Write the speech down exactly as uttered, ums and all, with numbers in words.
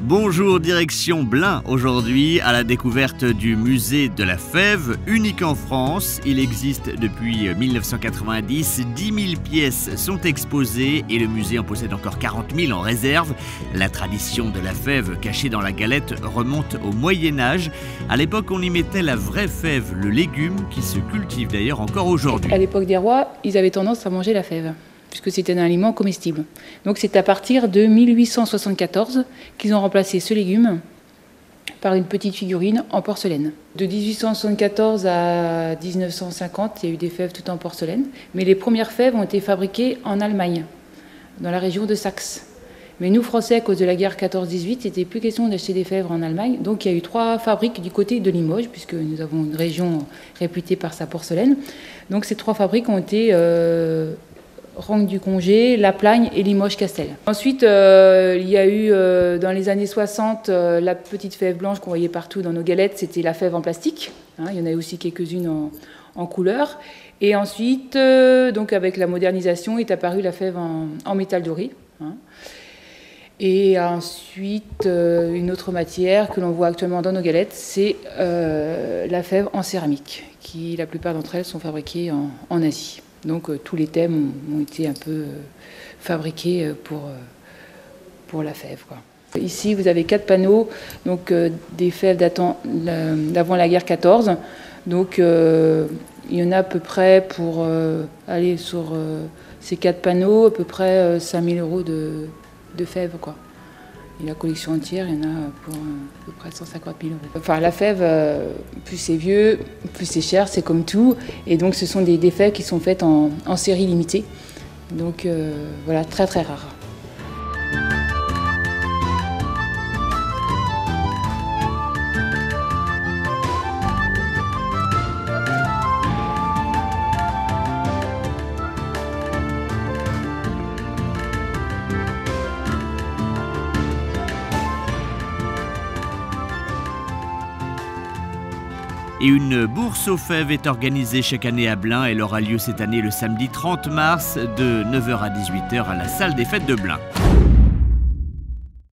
Bonjour, direction Blain aujourd'hui à la découverte du musée de la fève, unique en France. Il existe depuis mille neuf cent quatre-vingt-dix, dix mille pièces sont exposées et le musée en possède encore quarante mille en réserve. La tradition de la fève cachée dans la galette remonte au Moyen-Âge. À l'époque, on y mettait la vraie fève, le légume qui se cultive d'ailleurs encore aujourd'hui. À l'époque des rois, ils avaient tendance à manger la fève, puisque c'était un aliment comestible. Donc c'est à partir de mille huit cent soixante-quatorze qu'ils ont remplacé ce légume par une petite figurine en porcelaine. De mille huit cent soixante-quatorze à mille neuf cent cinquante, il y a eu des fèves toutes en porcelaine, mais les premières fèves ont été fabriquées en Allemagne, dans la région de Saxe. Mais nous, Français, à cause de la guerre quatorze dix-huit, il n'était plus question d'acheter des fèves en Allemagne. Donc il y a eu trois fabriques du côté de Limoges, puisque nous avons une région réputée par sa porcelaine. Donc ces trois fabriques ont été euh, Rangue-du-Congé, La Plagne et Limoges-Castel. Ensuite, euh, il y a eu euh, dans les années soixante euh, la petite fève blanche qu'on voyait partout dans nos galettes, c'était la fève en plastique. Hein, il y en a aussi quelques-unes en, en couleur. Et ensuite, euh, donc avec la modernisation, est apparue la fève en, en métal doré. Hein. Et ensuite, euh, une autre matière que l'on voit actuellement dans nos galettes, c'est euh, la fève en céramique, qui la plupart d'entre elles sont fabriquées en, en Asie. Donc euh, tous les thèmes ont, ont été un peu euh, fabriqués pour, euh, pour la fève, quoi. Ici, vous avez quatre panneaux, donc euh, des fèves datant d'avant la guerre quatorze. Donc euh, il y en a à peu près pour euh, aller sur euh, ces quatre panneaux, à peu près euh, cinq mille euros de, de fèves, quoi. Et la collection entière, il y en a pour euh, à peu près cent cinquante mille euros. Enfin, la fève, euh, plus c'est vieux, plus c'est cher, c'est comme tout. Et donc, ce sont des, des fèves qui sont faites en, en série limitée. Donc, euh, voilà, très très rare. Et une bourse aux fèves est organisée chaque année à Blain. Elle aura lieu cette année le samedi trente mars de neuf heures à dix-huit heures à la salle des fêtes de Blain.